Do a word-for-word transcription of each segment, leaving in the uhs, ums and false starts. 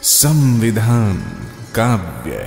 संविधान काव्य।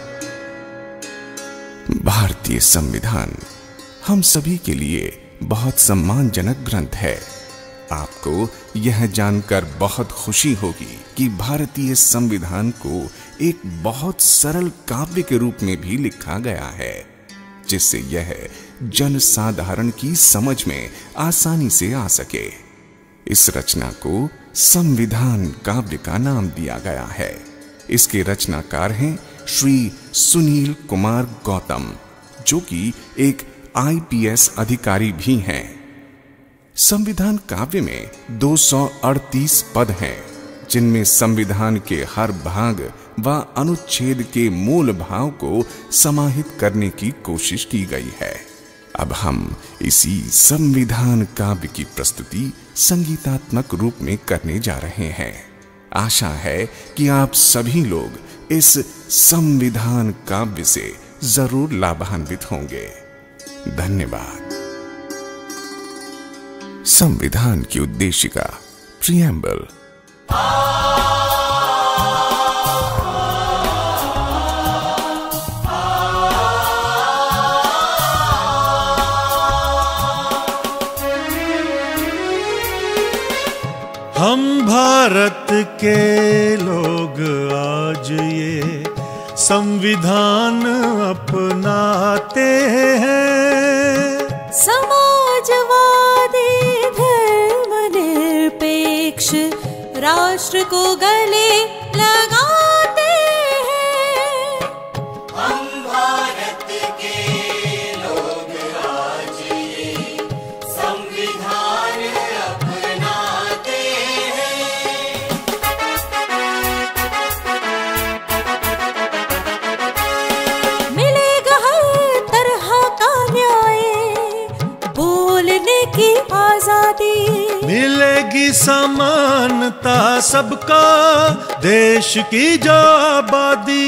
भारतीय संविधान हम सभी के लिए बहुत सम्मानजनक ग्रंथ है। आपको यह जानकर बहुत खुशी होगी कि भारतीय संविधान को एक बहुत सरल काव्य के रूप में भी लिखा गया है, जिससे यह जनसाधारण की समझ में आसानी से आ सके। इस रचना को संविधान काव्य का नाम दिया गया है। इसके रचनाकार हैं श्री सुनील कुमार गौतम, जो कि एक आई पी एस अधिकारी भी हैं। संविधान काव्य में दो सौ अड़तीस पद हैं, जिनमें संविधान के हर भाग व अनुच्छेद के मूल भाव को समाहित करने की कोशिश की गई है। अब हम इसी संविधान काव्य की प्रस्तुति संगीतात्मक रूप में करने जा रहे हैं। आशा है कि आप सभी लोग इस संविधान काव्य से जरूर लाभान्वित होंगे। धन्यवाद। संविधान की उद्देशिका, प्रिएम्बल। हम भारत के लोग आज ये संविधान अपनाते हैं। समाजवादी धर्मनिरपेक्ष राष्ट्र को गले लगाते हैं। हम भारत के लोग आज ये संविधान अपनाते हैं। मिलेगा हर तरह का न्याय, बोलने की आजादी, मिलेगी समानता सबका, देश की जो आबादी।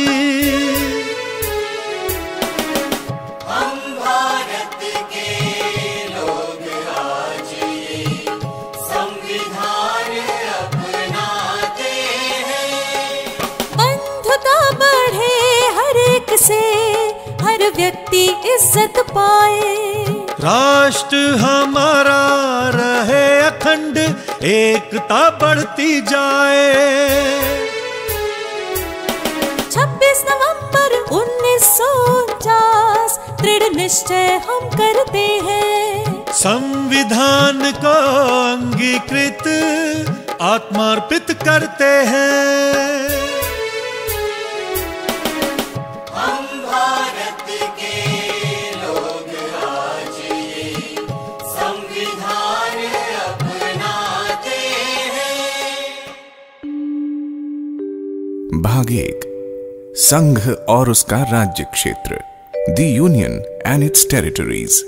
हम भारत के लोग आज ये संविधान अपनाते हैं। बंधुता बढ़े हर एक से, हर व्यक्ति इज्जत पाए। राष्ट्र हमारा रहे अखंड, एकता बढ़ती जाए। छब्बीस नवंबर उन्नीस सौ उनचास दृढ़ निश्चय हम करते हैं। संविधान को अंगीकृत आत्मार्पित करते हैं। हम भारत के लोग आज ये संविधान अपनाते हैं। भाग एक, संघ और उसका राज्य क्षेत्र, the union and its territories.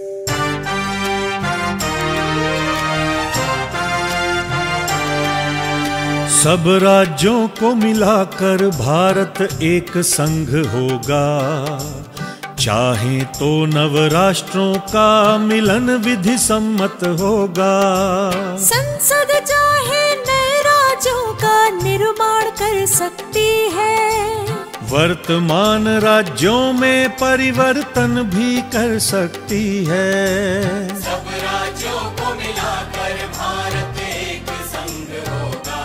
सब राज्यों को मिलाकर भारत एक संघ होगा। चाहे तो नव राष्ट्रों का मिलन विधि सम्मत होगा। संसद चाहे नए राज्यों का निर्माण कर सकती है। वर्तमान राज्यों में परिवर्तन भी कर सकती है। सब राज्यों को मिलाकर भारत एक संघ होगा।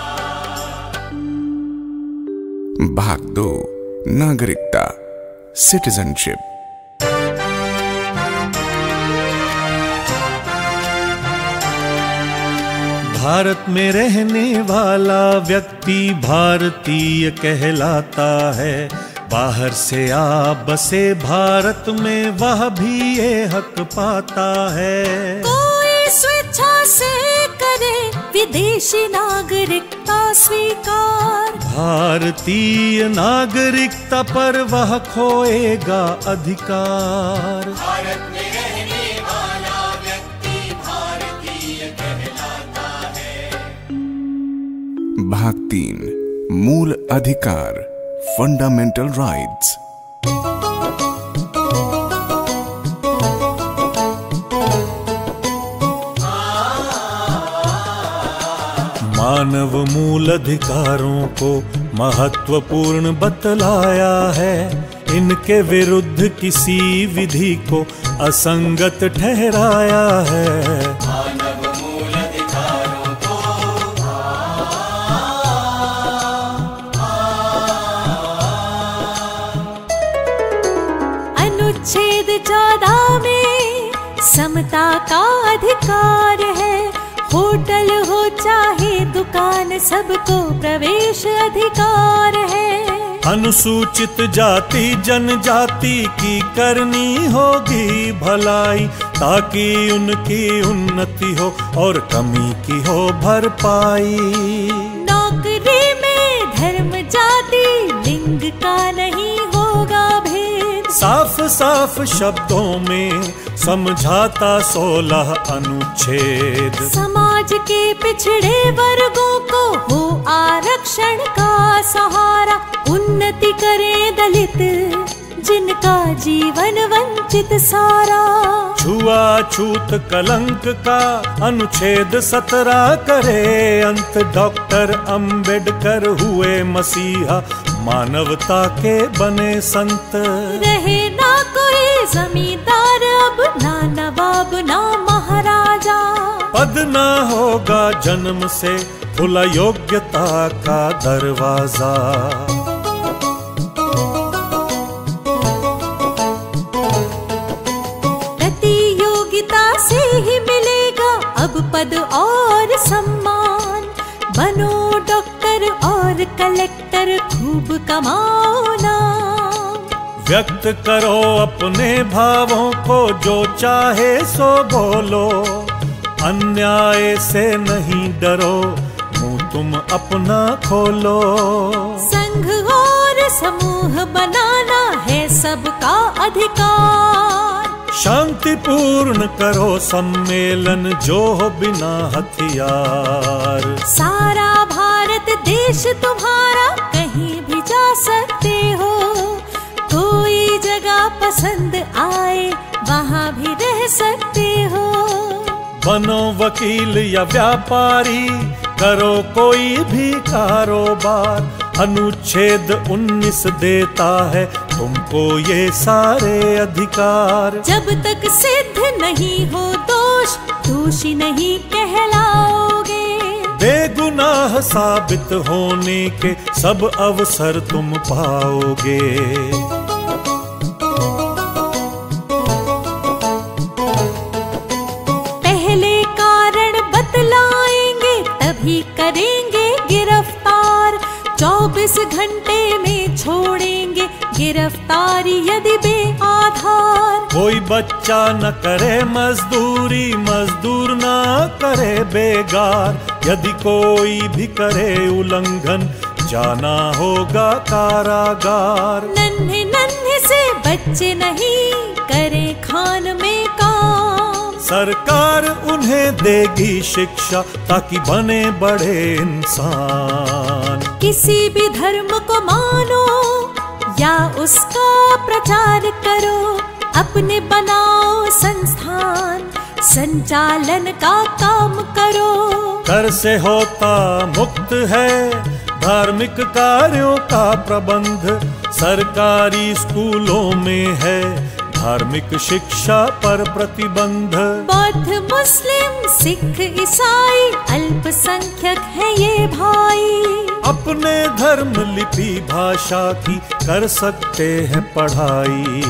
भाग दो, नागरिकता, सिटीजनशिप। भारत में रहने वाला व्यक्ति भारतीय कहलाता है। बाहर से आ बसे भारत में वह भी ये हक पाता है। कोई स्वेच्छा से करे विदेशी नागरिकता स्वीकार, भारतीय नागरिकता पर वह खोएगा अधिकार। भारत में रहने वाला व्यक्ति भारतीय कहलाता है। भाग तीन, मूल अधिकार, फंडामेंटल राइट्स। मानव मूल अधिकारों को महत्वपूर्ण बतलाया है। इनके विरुद्ध किसी विधि को असंगत ठहराया है। मानव मूल अधिकारों को अनुच्छेद चौदह में समता का अधिकार है। होटल हो चाहे दुकान, सबको प्रवेश अधिकार है। अनुसूचित जाति जनजाति की करनी होगी भलाई, ताकि उनकी उन्नति हो और कमी की हो भरपाई। नौकरी में धर्म जाति लिंग का नहीं होगा भेद। साफ साफ शब्दों में समझाता सोलह अनुच्छेद। समाज के पिछड़े वर्गों को हो आरक्षण का सहारा। उन्नति करें दलित जिनका जीवन वंचित सारा। छुआछूत कलंक का अनुच्छेद सत्रह करे अंत। डॉक्टर अंबेडकर हुए मसीहा, मानवता के बने संत। रहे ना कोई जमींदार अब, ना नवाब ना महाराजा। पद ना होगा जन्म से खुला योग्यता का दरवाजा। प्रतियोगिता से ही मिलेगा अब पद और सम्मान। बनो डॉक्टर और कलेक्टर, खूब कमाओ नाम। व्यक्त करो अपने भावों को, जो चाहे सो बोलो। अन्याय से नहीं डरो, मुंह तुम अपना खोलो। संघ और समूह बनाना है सबका अधिकार। शांतिपूर्ण करो सम्मेलन, जो हो बिना हथियार। सारा भारत देश तुम्हारा, कहीं भी जा सकते हो। कोई जगह पसंद आए वहाँ भी रह सकते हो। बनो वकील या व्यापारी, करो कोई भी कारोबार। अनुच्छेद उन्नीस देता है तुमको ये सारे अधिकार। जब तक सिद्ध नहीं हो दोष, दोषी नहीं कहलाओगे। बेगुनाह साबित होने के सब अवसर तुम पाओगे। पहले कारण बतलाएंगे, तभी करेंगे गिरफ्तार। चौबीस घंटे में छोड़ेंगे गिरफ्तारी यदि बेआधार। कोई बच्चा न करे मजदूरी, मजदूर न करे बेगार। यदि कोई भी करे उल्लंघन, जाना होगा कारागार। नन्हे नन्हे से बच्चे नहीं करें खान में काम। सरकार उन्हें देगी शिक्षा, ताकि बने बड़े इंसान। किसी भी धर्म को मानो या उसका प्रचार करो। अपने बनाओ संस्थान, संचालन का काम करो। कर से होता मुक्त है धार्मिक कार्यों का प्रबंध। सरकारी स्कूलों में है धार्मिक शिक्षा पर प्रतिबंध। बौद्ध मुस्लिम सिख ईसाई अल्पसंख्यक है ये भाई। अपने धर्म लिपि भाषा की कर सकते हैं पढ़ाई।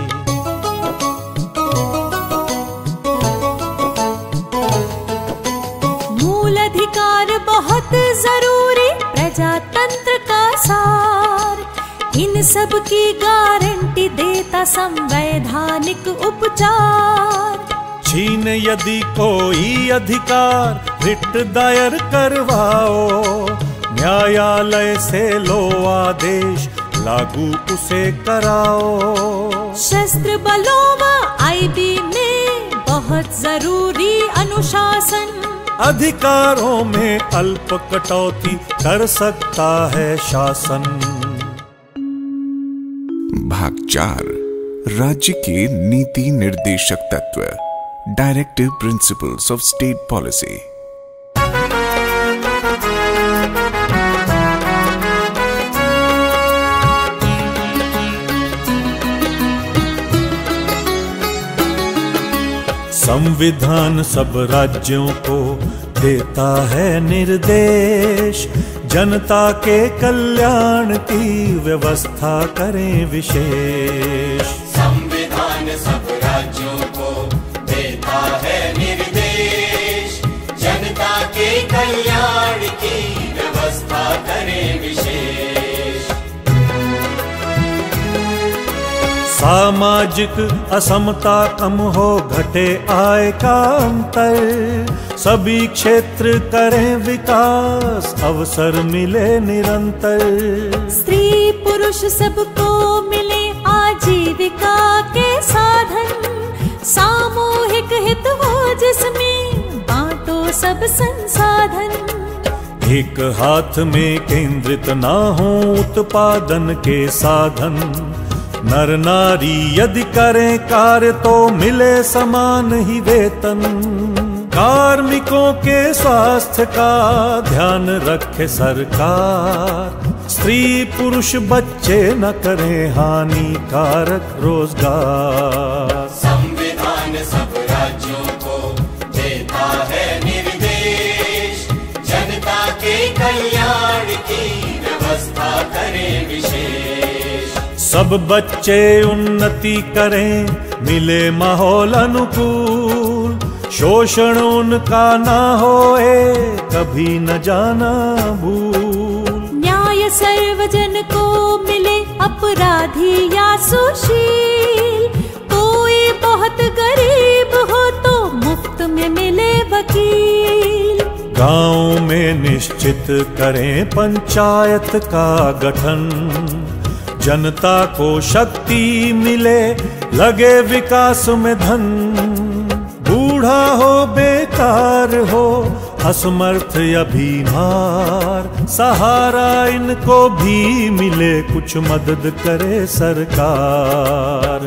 मूल अधिकार बहुत जरूरी, प्रजातंत्र का सार। इन सब की गारंटी देता संवैधानिक उपचार। छीन यदि कोई अधिकार, रिट दायर करवाओ। न्यायालय से लो आदेश, लागू उसे कराओ। शस्त्र बलों व आईबी में बहुत जरूरी अनुशासन। अधिकारों में अल्प कटौती कर सकता है शासन। भाग चार, राज्य के नीति निर्देशक तत्व, directive principles of state policy. संविधान सब राज्यों को देता है निर्देश, जनता के कल्याण की व्यवस्था करें विशेष। संविधान सब राज्यों को देता है निर्देश, जनता के कल्याण की व्यवस्था करें विशेष। सामाजिक असमता कम हो, घटे आय का अंतर, सभी क्षेत्र करें विकास, अवसर मिले निरंतर। स्त्री पुरुष सबको मिले आजीविका के साधन, सामूहिक हित हो जिसमें बांटो सब संसाधन। एक हाथ में केंद्रित ना हो उत्पादन के साधन, नर नारी यदि करें कार्य तो मिले समान ही वेतन। कार्मिकों के स्वास्थ्य का ध्यान रखे सरकार, स्त्री पुरुष बच्चे न करें हानिकारक रोजगार। संविधान सब राज्यों को देता है निर्देश, जनता के कल्याण की व्यवस्था करें विशेष। सब बच्चे उन्नति करें, मिले माहौल अनुकूल, शोषण उनका ना होए, कभी न जाना भूल। न्याय सर्वजन को मिले, अपराधी या सुशील, कोई बहुत गरीब हो तो मुफ्त में मिले वकील। गांव में निश्चित करें पंचायत का गठन, जनता को शक्ति मिले, लगे विकास में धन। बूढ़ा हो बेकार हो, असमर्थ या बीमार, सहारा इनको भी मिले, कुछ मदद करे सरकार।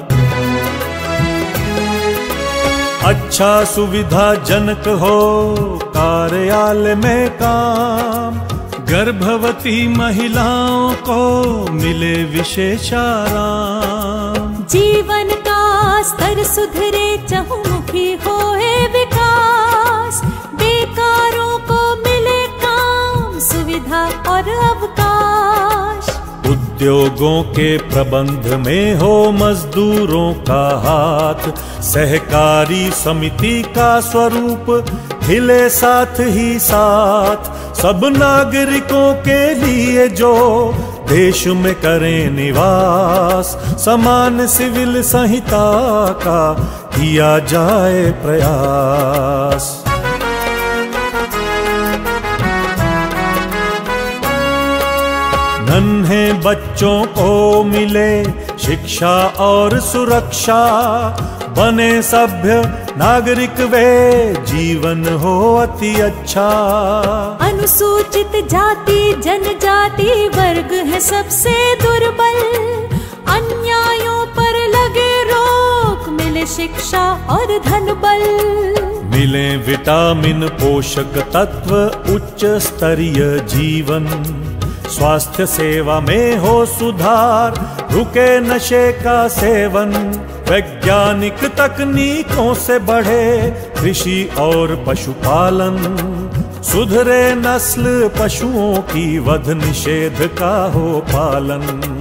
अच्छा सुविधाजनक हो कार्यालय में काम, गर्भवती महिलाओं को मिले विशेष आराम। जीवन का स्तर सुधरे, चहुमुखी होए विकास, बेकारों को मिले काम, सुविधा और अवकाश। उद्योगों के प्रबंध में हो मजदूरों का हाथ, सहकारी समिति का स्वरूप हिले साथ ही साथ। सब नागरिकों के लिए जो देश में करें निवास, समान सिविल संहिता का किया जाए प्रयास। नन्हे बच्चों को मिले शिक्षा और सुरक्षा, बने सभ्य नागरिक वे, जीवन हो अति अच्छा। अनुसूचित जाति जनजाति वर्ग है सबसे दुर्बल, अन्यायों पर लगे रोक, मिले शिक्षा और धन बल। मिले विटामिन पोषक तत्व, उच्च स्तरीय जीवन, स्वास्थ्य सेवा में हो सुधार, रुके नशे का सेवन। वैज्ञानिक तकनीकों से बढ़े कृषि और पशुपालन, सुधरे नस्ल पशुओं की, वध निषेध का हो पालन।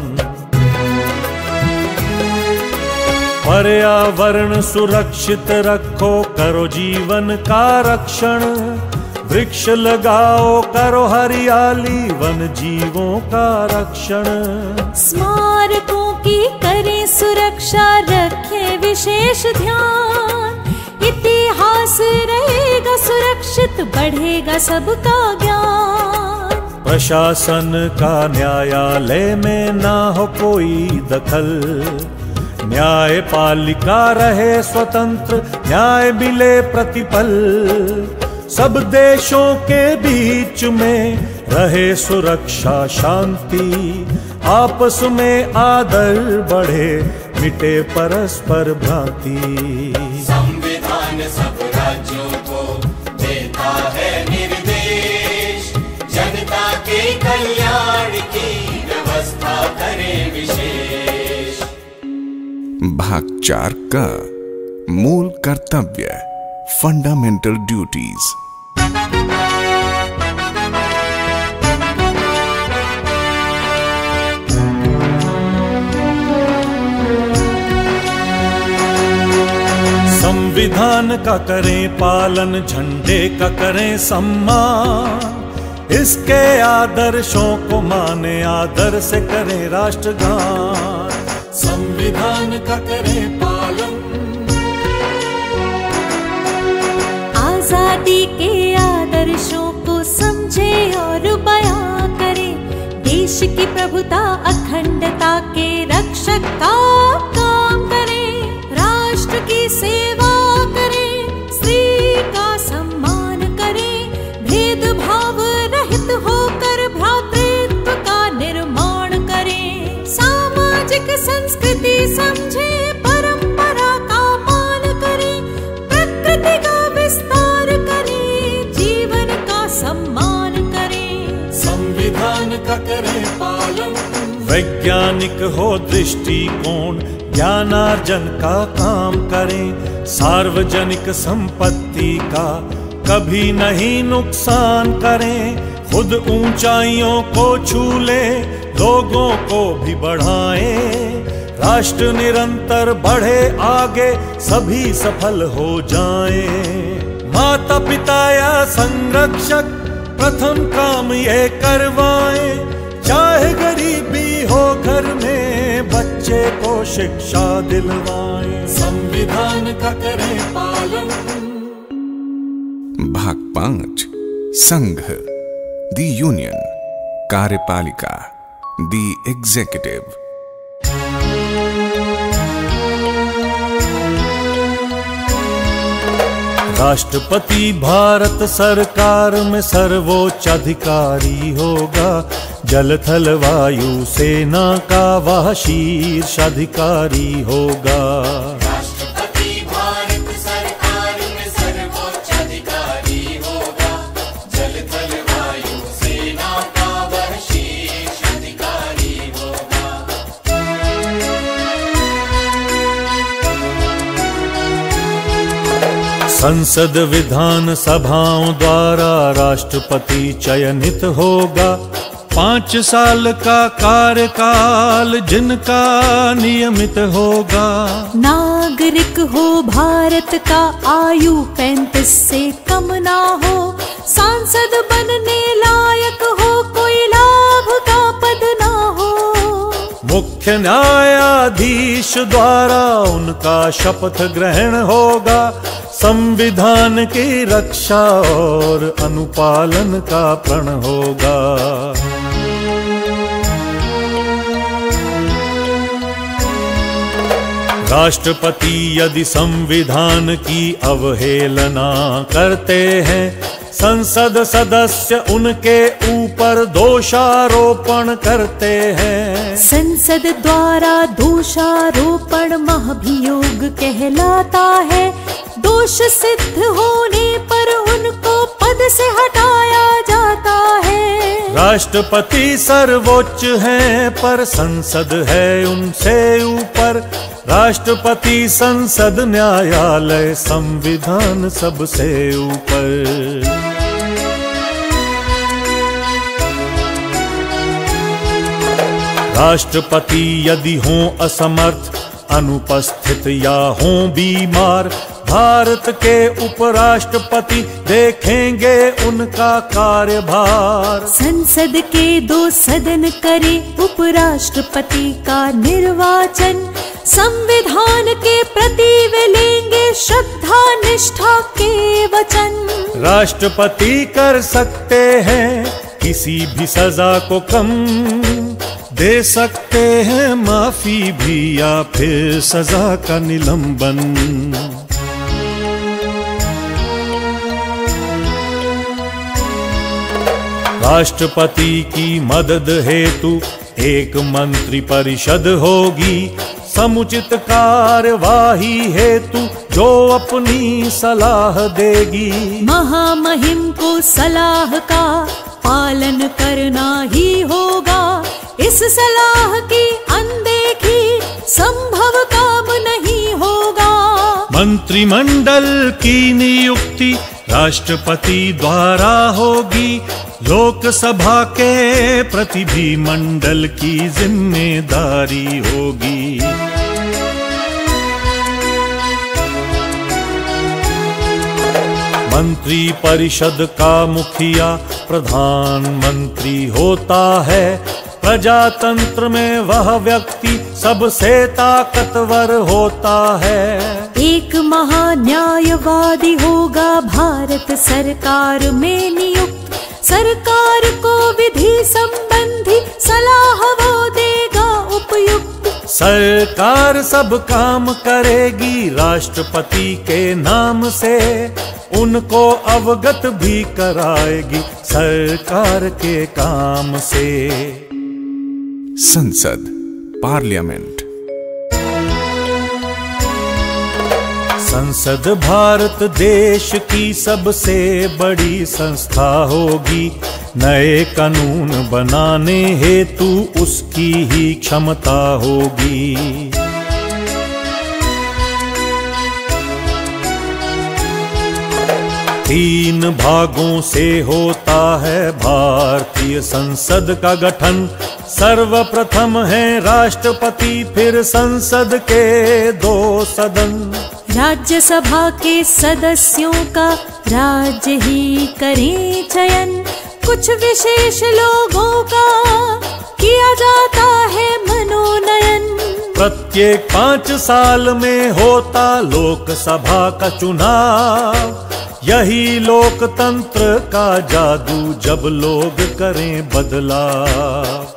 पर्यावरण सुरक्षित रखो, करो जीवन का रक्षण, वृक्ष लगाओ, करो हरियाली, वन जीवों का रक्षण। स्मारकों की करें सुरक्षा, रखें विशेष ध्यान, इतिहास रहेगा सुरक्षित, बढ़ेगा सबका ज्ञान। प्रशासन का न्यायालय में ना हो कोई दखल, न्यायपालिका रहे स्वतंत्र, न्याय मिले प्रतिपल। सब देशों के बीच में रहे सुरक्षा शांति, आपस में आदर बढ़े, मिटे परस्पर भ्रांति। संविधान सब राज्यों को देता है निर्देश, जनता के कल्याण की व्यवस्था करे विशेष। भाग चार का मूल कर्तव्य। Fundamental duties. संविधान का करें पालन, झंडे का करें सम्मान, इसके आदर्शों को माने, आदर से करें राष्ट्रगान। संविधान का करें पालन, आजादी के आदर्शों को समझे और बयां करें, देश की प्रभुता अखंडता के रक्षक का काम करें, राष्ट्र की सेवा करें, स्त्री का सम्मान करें, भेदभाव रहित होकर भ्रातृत्व का निर्माण करें, सामाजिक संस्कृति समझे, परंपरा का मान करें, प्रकृति का विस्तार करें, जीवन का सम्मान करें। संविधान का करें पालन, वैज्ञानिक हो दृष्टिकोण, ज्ञानार्जन का काम करें, सार्वजनिक संपत्ति का कभी नहीं नुकसान करें, खुद ऊंचाइयों को छू ले, लोगों को भी बढ़ाएं, राष्ट्र निरंतर बढ़े आगे, सभी सफल हो जाएं। माता पिता या संरक्षक प्रथम काम ये करवाएं, चाहे गरीबी हो घर में, बच्चे को शिक्षा दिलवाएं। संविधान का करें पालन। भाग पांच, संघ, दी यूनियन, कार्यपालिका, दी एग्जीक्यूटिव। राष्ट्रपति भारत सरकार में सर्वोच्च अधिकारी होगा, जल थल वायु सेना का वह शीर्ष अधिकारी होगा। राष्ट्रपति भारत सरकार में सर्वोच्च अधिकारी होगा, जल थल वायु सेना का वह शीर्ष अधिकारी होगा। संसद विधान सभाओं द्वारा राष्ट्रपति चयनित होगा, पांच साल का कार्यकाल जिनका नियमित होगा। नागरिक हो भारत का, आयु पैंतीस से कम ना हो, सांसद बनने लायक हो, कोई लाभ का पद ना हो। मुख्य न्यायाधीश द्वारा उनका शपथ ग्रहण होगा, संविधान की रक्षा और अनुपालन का प्रण होगा। राष्ट्रपति यदि संविधान की अवहेलना करते हैं, संसद सदस्य उनके ऊपर दोषारोपण करते हैं। संसद द्वारा दोषारोपण महाभियोग कहलाता है, दोष सिद्ध होने पर उनको पद से हटाया जाता है। राष्ट्रपति सर्वोच्च हैं पर संसद है उनसे ऊपर, राष्ट्रपति संसद न्यायालय संविधान सबसे ऊपर। राष्ट्रपति यदि हों असमर्थ, अनुपस्थित या हों बीमार, भारत के उपराष्ट्रपति देखेंगे उनका कार्यभार। संसद के दो सदन करे उपराष्ट्रपति का निर्वाचन, संविधान के प्रति वे लेंगे श्रद्धा निष्ठा के वचन। राष्ट्रपति कर सकते हैं किसी भी सजा को कम, दे सकते हैं माफी भी या फिर सजा का निलंबन। राष्ट्रपति की मदद हेतु एक मंत्री परिषद होगी, समुचित कार्यवाही हेतु जो अपनी सलाह देगी। महामहिम को सलाह का पालन करना ही होगा, इस सलाह की अनदेखी संभव काम नहीं होगा। मंत्रिमंडल की नियुक्ति राष्ट्रपति द्वारा होगी। लोकसभा के प्रति भी मंडल की जिम्मेदारी होगी। मंत्री परिषद का मुखिया प्रधानमंत्री होता है। प्रजातंत्र में वह व्यक्ति सबसे ताकतवर होता है। एक महान्यायवादी होगा भारत सरकार में नियुक्त। सरकार को विधि संबंधी सलाह वो देगा उपयुक्त। सरकार सब काम करेगी राष्ट्रपति के नाम से। उनको अवगत भी कराएगी सरकार के काम से। संसद, पार्लियामेंट। संसद भारत देश की सबसे बड़ी संस्था होगी। नए कानून बनाने हेतु उसकी ही क्षमता होगी। तीन भागों से होता है भारतीय संसद का गठन। सर्वप्रथम है राष्ट्रपति, फिर संसद के दो सदन। राज्यसभा के सदस्यों का राज्य ही करें चयन। कुछ विशेष लोगों का किया जाता है मनोनयन। प्रत्येक पाँच साल में होता लोकसभा का चुनाव। यही लोकतंत्र का जादू जब लोग करें बदलाव।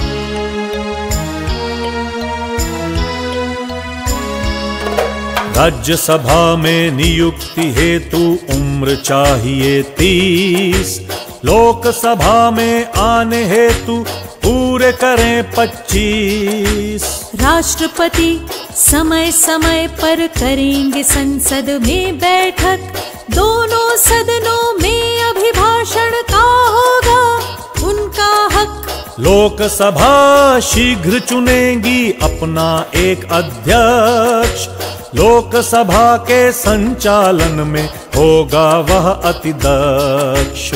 राज्यसभा में नियुक्ति हेतु उम्र चाहिए तीस। लोकसभा में आने हेतु पूरे करें पच्चीस। राष्ट्रपति समय समय पर करेंगे संसद में बैठक। दोनों सदनों में अभिभाषण का होगा उनका हक। लोकसभा शीघ्र चुनेगी अपना एक अध्यक्ष। लोकसभा के संचालन में होगा वह अति दक्ष।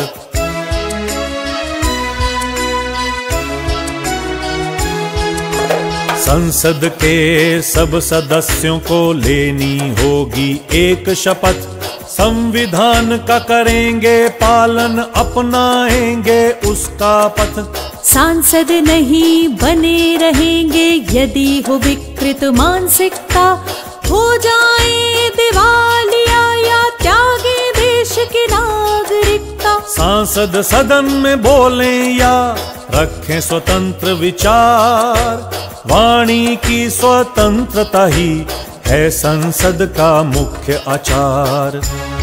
संसद के सब सदस्यों को लेनी होगी एक शपथ। संविधान का करेंगे पालन, अपनाएंगे उसका पथ। सांसद नहीं बने रहेंगे यदि हो विकृत मानसिकता। हो जाए दिवालिया या त्यागे देश की नागरिकता। सांसद सदन में बोलें या रखें स्वतंत्र विचार। वाणी की स्वतंत्रता ही है संसद का मुख्य आचार।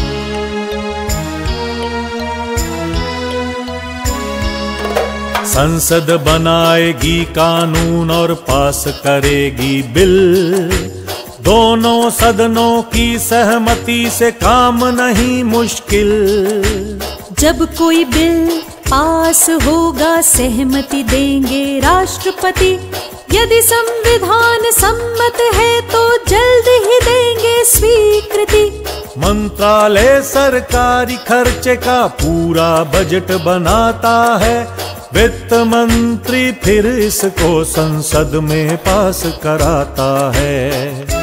संसद बनाएगी कानून और पास करेगी बिल। दोनों सदनों की सहमति से काम नहीं मुश्किल। जब कोई बिल पास होगा सहमति देंगे राष्ट्रपति। यदि संविधान सम्मत है तो जल्द ही देंगे स्वीकृति। मंत्रालय सरकारी खर्चे का पूरा बजट बनाता है। वित्त मंत्री फिर इसको संसद में पास कराता है।